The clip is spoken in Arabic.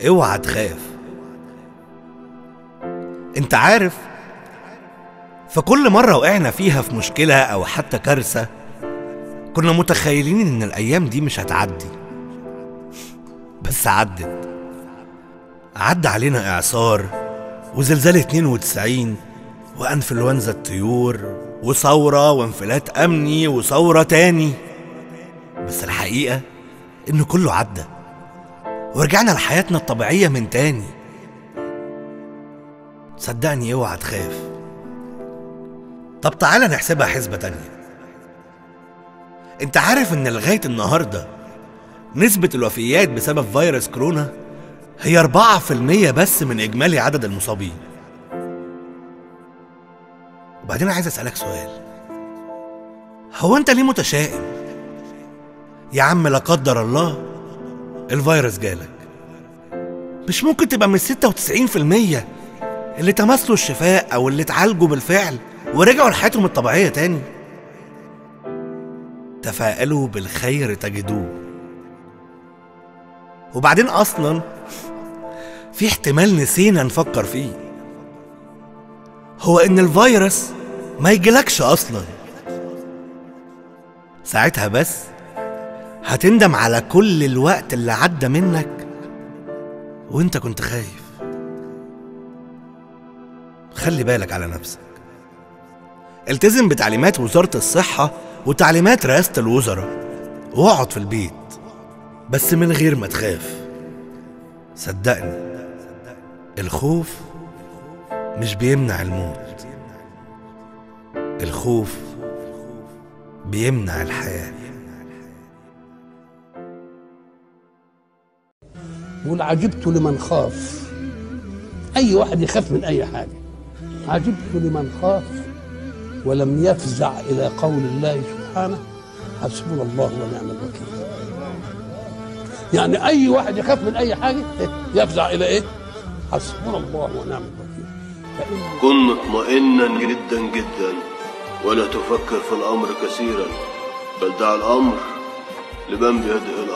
اوعى تخاف. انت عارف، فكل مرة وقعنا فيها في مشكلة او حتى كارثة كنا متخيلين ان الايام دي مش هتعدي، بس عدت. عدى علينا اعصار وزلزال 92 وانفلونزا الطيور وثورة وانفلات امني وثورة تاني، بس الحقيقة انه كله عدى ورجعنا لحياتنا الطبيعية من تاني. صدقني اوعى تخاف. طب تعالى نحسبها حسبة تانية. انت عارف ان لغاية النهاردة نسبة الوفيات بسبب فيروس كورونا هي 4% بس من اجمالي عدد المصابين. وبعدين عايز اسألك سؤال، هو انت ليه متشائم؟ يا عم لا قدر الله الفيروس جالك، مش ممكن تبقى من 96% اللي تمثلوا الشفاء او اللي اتعالجوا بالفعل ورجعوا لحياتهم الطبيعية تاني؟ تفاءلوا بالخير تجدوه. وبعدين اصلا في احتمال نسينا نفكر فيه، هو ان الفيروس ما يجيلكش اصلا. ساعتها بس هتندم على كل الوقت اللي عدى منك وانت كنت خايف. خلي بالك على نفسك، التزم بتعليمات وزارة الصحة وتعليمات رئاسة الوزراء واقعد في البيت، بس من غير ما تخاف. صدقني الخوف مش بيمنع الموت، الخوف بيمنع الحياة. يقول عجبت لمن خاف. أي واحد يخاف من أي حاجة. عجبت لمن خاف ولم يفزع إلى قول الله سبحانه حسبنا الله ونعم الوكيل. يعني أي واحد يخاف من أي حاجة يفزع إلى إيه؟ حسبنا الله ونعم الوكيل. كن مطمئنا جدا جدا ولا تفكر في الأمر كثيرا، بل دع الأمر لمن بيده الأمر.